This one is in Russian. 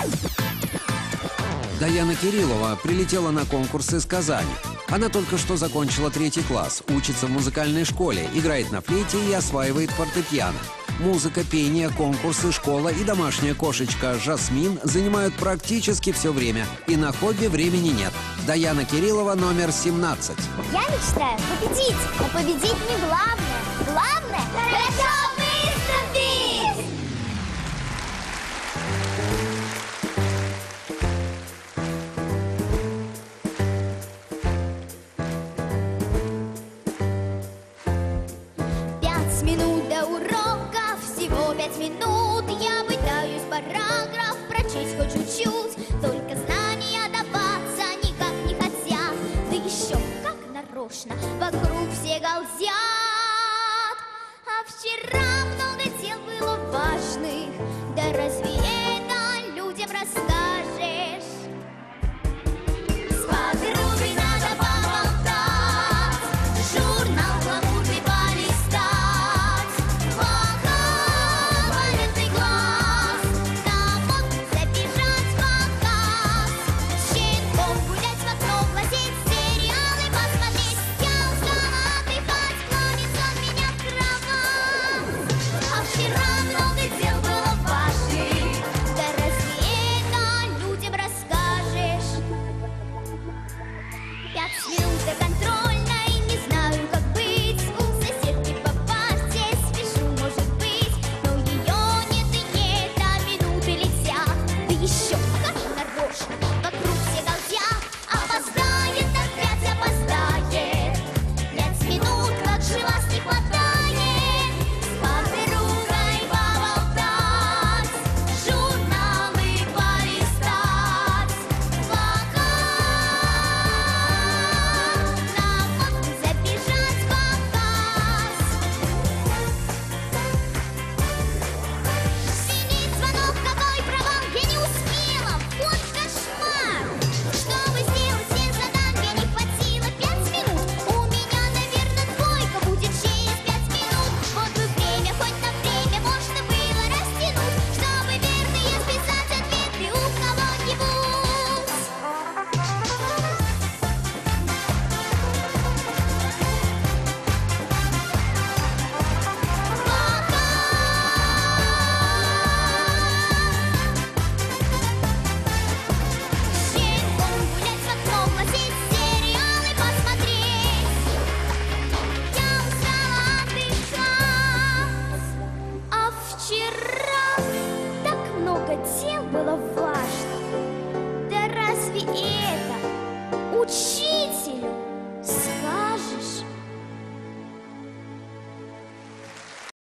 Даяна Кириллова прилетела на конкурс из Казани. Она только что закончила 3-й класс, учится в музыкальной школе, играет на флейте и осваивает фортепиано. Музыка, пение, конкурсы, школа и домашняя кошечка Жасмин занимают практически все время. И на хобби времени нет. Даяна Кириллова, номер 17. Я мечтаю победить, но победить не главное. Главное – хорошо выступить! Пять минут до урока, всего 5 минут. Я пытаюсь параграф прочесть хоть чуть-чуть. Только знания даваться никак не хотят. Да еще как нарочно вокруг все галдят. А вчера много дел было важных. Да разве это людям расскажешь? С подругой надо поболтать, журнал гламурный полистать. Ага, валентный глаз, на мод забежать в показ. Щенком гулять в окно, глазеть, сериалы посмотреть. Я устала отдыхать, клонит сон меня в кровать. А вчера много дел было важных. Да разве это людям расскажешь? 5 минут до контрольной, не знаю, как быть. У соседки по парте спешу, может быть. Но ее нет и нет, а минуты летят. Да еще как нарочно вокруг все галдят. Опоздает, опять опоздает. 5 минут, как же вас не хватает. С подругой поболтать, журналы полистать. Плакать, на мод забежать в показ. Звенит звонок, какой провал, я не успела, вот кошмар. Чтобы сделать все задания, не хватило 5 минут. У меня, наверное, двойка будет через 5 минут. Вот бы время, хоть на время можно было растянуть, чтобы верные списать ответы у кого-нибудь. Щенком гулять в окно, глазеть, сериалы посмотреть. Я устала отдыхать. А вчера так много дел было важных. Да разве это учителю